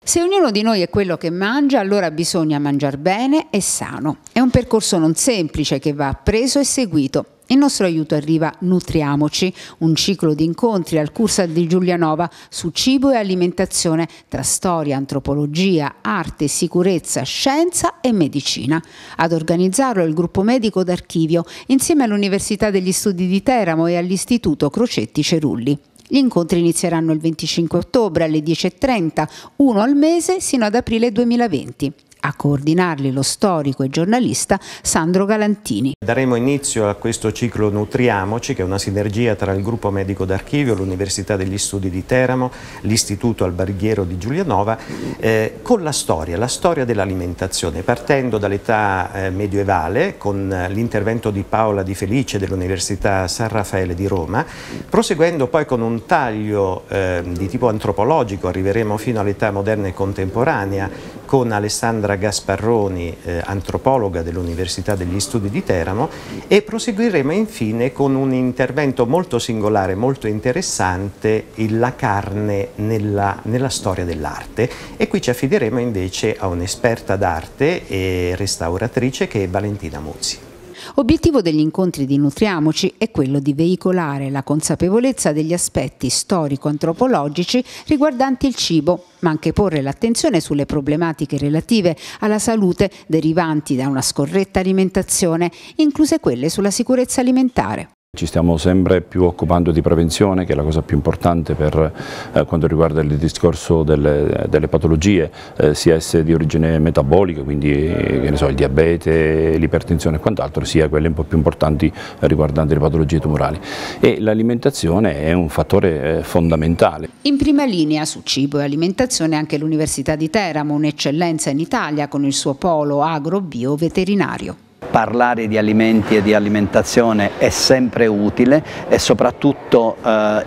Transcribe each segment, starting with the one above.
Se ognuno di noi è quello che mangia, allora bisogna mangiare bene e sano. È un percorso non semplice che va preso e seguito. Il nostro aiuto arriva Nutriamoci, un ciclo di incontri al Cursal di Giulianova su cibo e alimentazione tra storia, antropologia, arte, sicurezza, scienza e medicina. Ad organizzarlo il gruppo medico d'archivio insieme all'Università degli Studi di Teramo e all'Istituto Crocetti Cerulli. Gli incontri inizieranno il 25 ottobre alle 10:30, uno al mese sino ad aprile 2020. A coordinarli lo storico e giornalista Sandro Galantini. Daremo inizio a questo ciclo Nutriamoci, che è una sinergia tra il gruppo medico d'archivio, l'Università degli Studi di Teramo, l'Istituto Alberghiero di Giulianova, con la storia dell'alimentazione, partendo dall'età medioevale con l'intervento di Paola Di Felice dell'Università San Raffaele di Roma, proseguendo poi con un taglio di tipo antropologico, arriveremo fino all'età moderna e contemporanea con Alessandra Gasparroni, antropologa dell'Università degli Studi di Teramo, e proseguiremo infine con un intervento molto singolare, molto interessante, la carne nella storia dell'arte, e qui ci affideremo invece a un'esperta d'arte e restauratrice che è Valentina Muzzi. Obiettivo degli incontri di Nutriamoci è quello di veicolare la consapevolezza degli aspetti storico-antropologici riguardanti il cibo, ma anche porre l'attenzione sulle problematiche relative alla salute derivanti da una scorretta alimentazione, incluse quelle sulla sicurezza alimentare. Ci stiamo sempre più occupando di prevenzione, che è la cosa più importante per quanto riguarda il discorso delle patologie, sia esse di origine metabolica, quindi che ne so, il diabete, l'ipertensione e quant'altro, sia quelle un po' più importanti riguardanti le patologie tumorali. E l'alimentazione è un fattore fondamentale. In prima linea su cibo e alimentazione anche l'Università di Teramo, un'eccellenza in Italia con il suo polo agro-bio veterinario. Parlare di alimenti e di alimentazione è sempre utile e soprattutto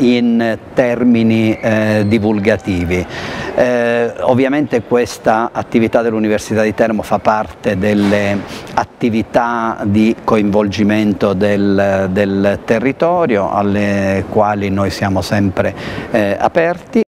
in termini divulgativi. Ovviamente questa attività dell'Università di Teramo fa parte delle attività di coinvolgimento del territorio alle quali noi siamo sempre aperti.